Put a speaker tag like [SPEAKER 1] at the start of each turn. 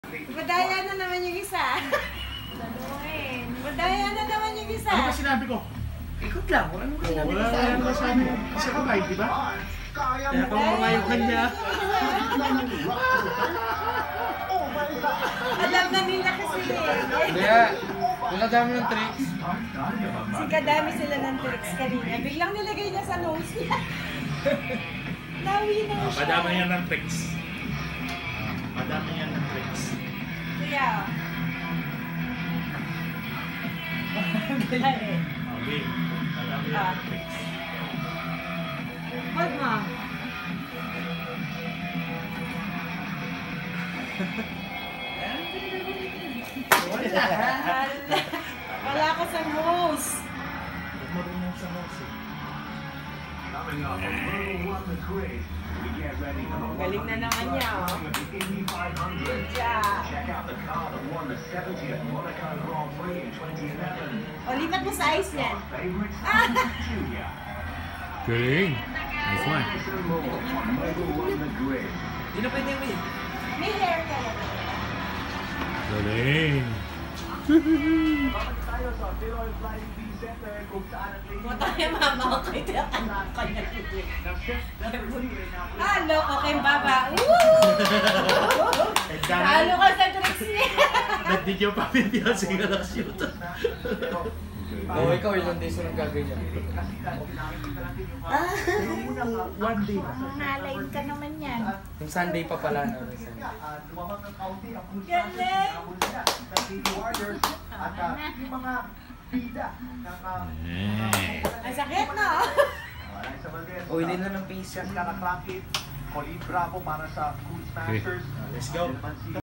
[SPEAKER 1] Madaya na naman yung isa. Madaya na naman yung isa.
[SPEAKER 2] Ano ba sinabi ko?
[SPEAKER 3] Ikot lang. Wala nang sinabi ko.
[SPEAKER 2] Wala nang masabi mo. Isa ka ba, di ba?
[SPEAKER 3] Kaya pang mamayo kanya.
[SPEAKER 1] Alam na nila kasi
[SPEAKER 3] Kaya, wala dami ng tricks.
[SPEAKER 1] kadami sila ng tricks kanina. Biglang nilagay niya sa nose niya. Nawi na siya.
[SPEAKER 2] Padami yan ng tricks. Padami yan ng tricks.
[SPEAKER 1] Kuya. Bilay.
[SPEAKER 2] Okay. Padami yan ng tricks.
[SPEAKER 1] Hold mo. Wala ka sa nose.
[SPEAKER 2] Marunong sa nose eh.
[SPEAKER 1] Galing na naman niya, oh. Good job. O, lipat mo sa ice yan.
[SPEAKER 4] Galing. Nice one.
[SPEAKER 3] Hindi na pwede mo yun.
[SPEAKER 1] May hair ka lang.
[SPEAKER 4] Galing.
[SPEAKER 1] Mo tayo mama ko kaya kanya Halo, okay baba. Halo ka sa tricks niya.
[SPEAKER 2] Nag-video pa video sige lang shoot.
[SPEAKER 3] Oo, ikaw ilang days na nagkaganyan.
[SPEAKER 2] One day ba?
[SPEAKER 1] Nalain ka naman yan.
[SPEAKER 3] Yung Sunday pa pala. No?
[SPEAKER 1] Galing. Ang sakit, no?
[SPEAKER 3] Uy, din na ng face yan.
[SPEAKER 2] Bravo para sa Food Smashers.
[SPEAKER 3] Let's go.